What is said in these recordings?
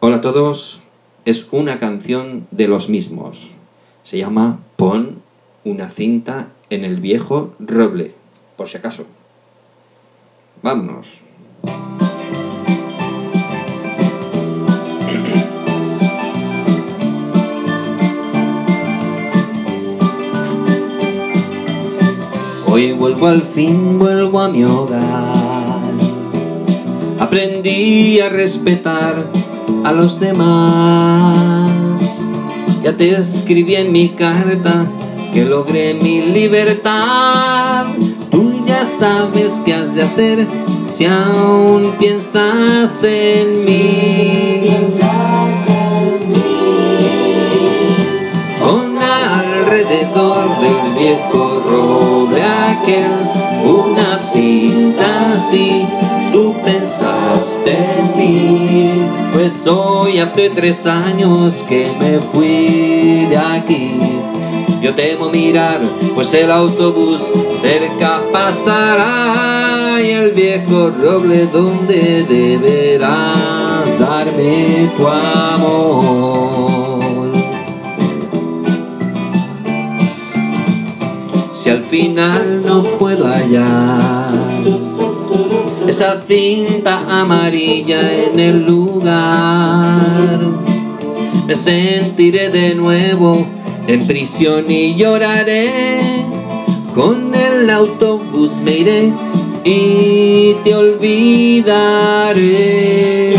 Hola a todos, es una canción de Los Mismos. Se llama Pon una cinta en el viejo roble, por si acaso. Vámonos. Hoy vuelvo al fin, vuelvo a mi hogar. Aprendí a respetar a los demás. Ya te escribí en mi carta que logré mi libertad. Tú ya sabes qué has de hacer si aún piensas en mí. Pon alrededor del viejo roble aquel una cinta así. Tú pensaste en mí, pues hoy hace 3 años que me fui de aquí. Yo temo mirar, pues el autobús cerca pasará y el viejo roble donde deberás darme tu amor. Si al final no puedo hallar esa cinta amarilla en el lugar, me sentiré de nuevo en prisión y lloraré. Con el autobús me iré y te olvidaré.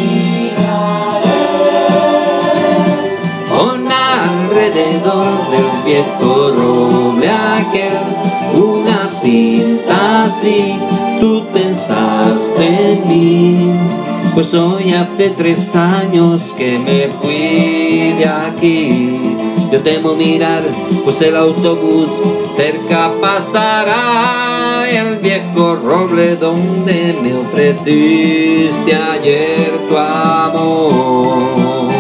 Pon alrededor del viejo roble aquel una cinta así. Tú pensaste en mí, pues hoy hace 3 años que me fui de aquí. Yo temo mirar, pues el autobús cerca pasará y el viejo roble donde me ofreciste ayer tu amor.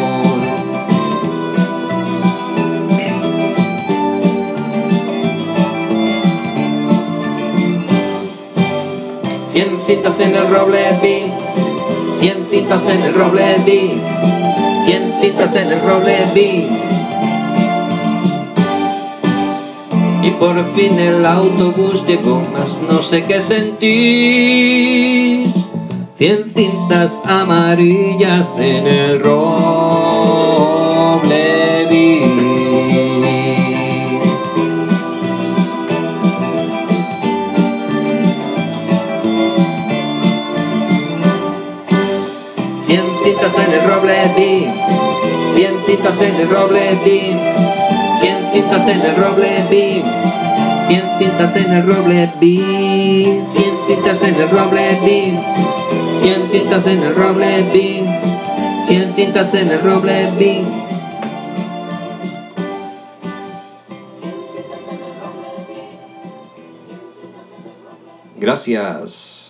Cien citas en el roble vi, 100 citas en el roble vi, 100 citas en el roble vi. Y por fin el autobús llegó, mas no sé qué sentí. 100 cintas amarillas en el roble vi. 100 citas en el roble vi, 100 citas en el roble vi, 100 citas en el roble vi, 100 citas en el roble vi, 100 citas en el roble vi, 100 citas en el roble vi, 100 citas en el roble vi. Gracias.